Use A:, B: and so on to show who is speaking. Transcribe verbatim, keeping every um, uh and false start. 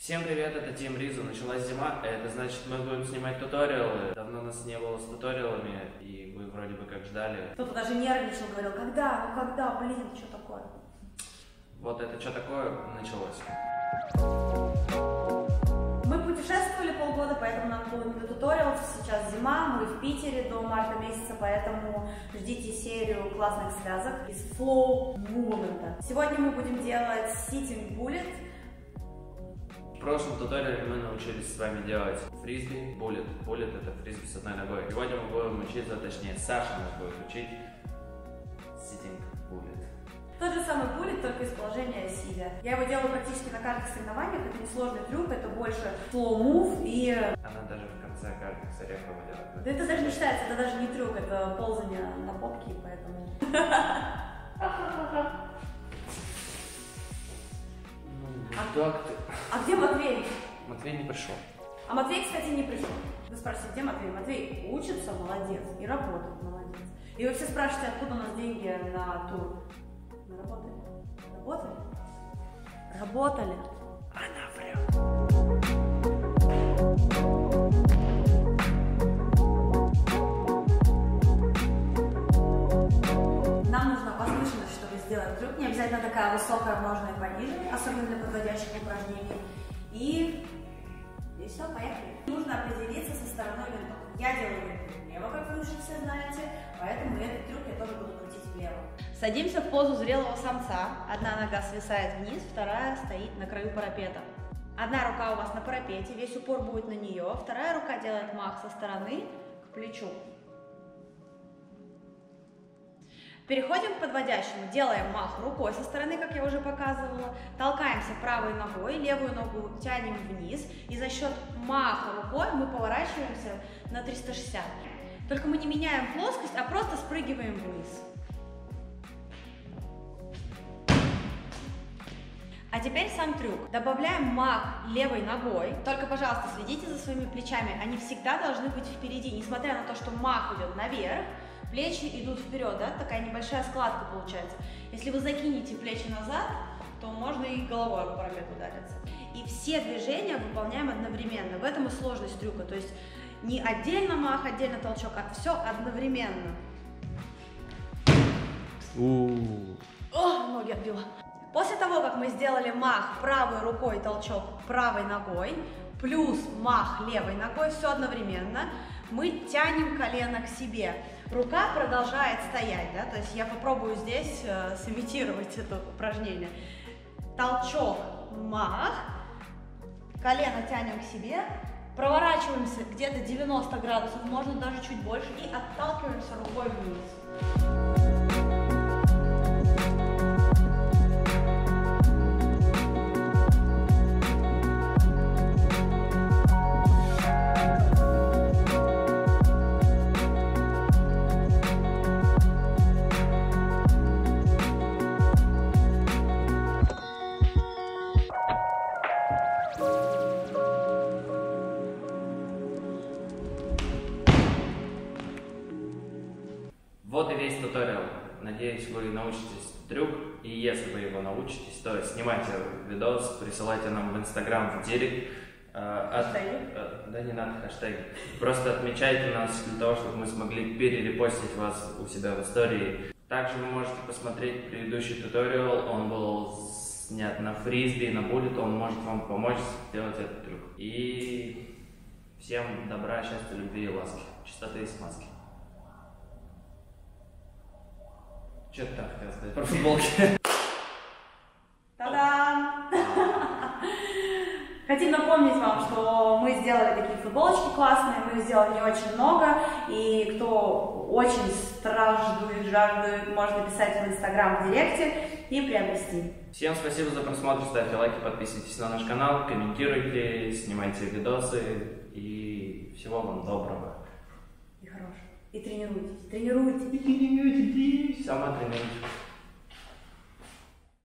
A: Всем привет, это Тим Ризу. Началась зима, это значит, мы будем снимать туториалы. Давно нас не было с туториалами, и вы вроде бы как ждали.
B: Кто-то даже нервничал, говорил, когда, ну когда, блин, что такое?
A: Вот это что такое началось.
B: Мы путешествовали полгода, поэтому нам было не до туториалов. Сейчас зима, мы в Питере до марта месяца, поэтому ждите серию классных связок из Flow Movement. Сегодня мы будем делать Sitting Bullet.
A: В прошлом туториале мы научились с вами делать фрисби, буллет. Буллет — это фрисби с одной ногой. Сегодня мы будем учиться, точнее Саша нас будет учить Sitting Bullet.
B: Тот же самый буллет, только из положения сидя. Я его делаю практически на каждых соревнованиях. Это несложный трюк, это больше slow move и...
A: Она даже в конце каждых с орехом делает.
B: Да это даже не считается, это даже не трюк, это ползание на попке, поэтому...
A: Так ты.
B: А где Матвей?
A: Матвей не пришел.
B: А Матвей, кстати, не пришел. Вы спрашиваете, где Матвей? Матвей учится, молодец, и работает, молодец. И вы все спрашиваете, откуда у нас деньги на тур. Мы работали. Работали? Работали.
A: Она врет.
B: Нам нужна возвышенность, чтобы сделать трюк. Не обязательно такая высокая, можно и пониже, особенно для подводящих упражнений. И, и все, поехали. Нужно определиться со стороной винтов. Я делаю винт влево, как вы уже все знаете, поэтому этот трюк я тоже буду крутить влево. Садимся в позу зрелого самца. Одна нога свисает вниз, вторая стоит на краю парапета. Одна рука у вас на парапете, весь упор будет на нее, вторая рука делает мах со стороны к плечу. Переходим к подводящему, делаем мах рукой со стороны, как я уже показывала, толкаемся правой ногой, левую ногу тянем вниз, и за счет маха рукой мы поворачиваемся на триста шестьдесят. Только мы не меняем плоскость, а просто спрыгиваем вниз. А теперь сам трюк. Добавляем мах левой ногой. Только, пожалуйста, следите за своими плечами, они всегда должны быть впереди, несмотря на то, что мах идет наверх. Плечи идут вперед, да, такая небольшая складка получается. Если вы закинете плечи назад, то можно и головой об парапет удариться. И все движения выполняем одновременно. В этом и сложность трюка. То есть не отдельно мах, отдельно толчок, а все одновременно.
A: У-у-у.
B: О, ноги отбила. После того, как мы сделали мах правой рукой, толчок правой ногой, плюс мах левой ногой, все одновременно, мы тянем колено к себе. Рука продолжает стоять, да, то есть я попробую здесь э, сымитировать это упражнение. Толчок, мах, колено тянем к себе, проворачиваемся где-то девяносто градусов, можно даже чуть больше, и отталкиваемся рукой вниз.
A: Вот и весь туториал. Надеюсь, вы научитесь трюк, и если вы его научитесь, то снимайте видос, присылайте нам в Инстаграм, в директ.
B: Хэштеги?
A: От, да не надо хэштеги. Просто отмечайте нас для того, чтобы мы смогли перерепостить вас у себя в истории. Также вы можете посмотреть предыдущий туториал, он был снят на фрисби, на буллет, он может вам помочь сделать этот трюк. И всем добра, счастья, любви и ласки, чистоты и смазки. Что ты там хотел сказать про футболки?
B: Та-дам! Хотим напомнить вам, что мы сделали такие футболочки классные, мы сделали не очень много, и кто очень страждует, жаждует, можно писать в Инстаграм в директе и приобрести.
A: Всем спасибо за просмотр, ставьте лайки, подписывайтесь на наш канал, комментируйте, снимайте видосы, и всего вам доброго.
B: И хорошего. И тренируйтесь, тренируйтесь.
A: И тренируйтесь, сама тренируйтесь.